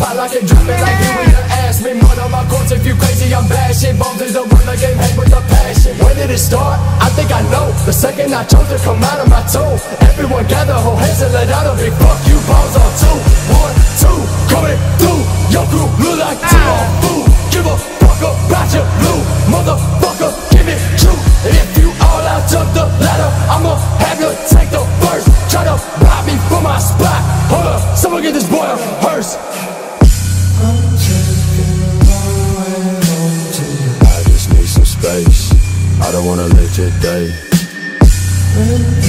spot like it, drop it like you in the ass. Me one on my course if you crazy, I'm bad shit. Bones is the word, the game hang with the passion. When did it start? I think I know. The second I chose to come out of my toe. Everyone gather, hold hands and let out a big fuck you balls on 2, 1, 2, coming through. Your crew look like T-Ball food. Give a fuck about your blue motherfucker, give it true. If you all out of the ladder, I'ma have you take the first. Try to rob me from my spot. Hold up, someone get this boy a hearse. I'm taking a long way home to you. I just need some space. I don't wanna live today.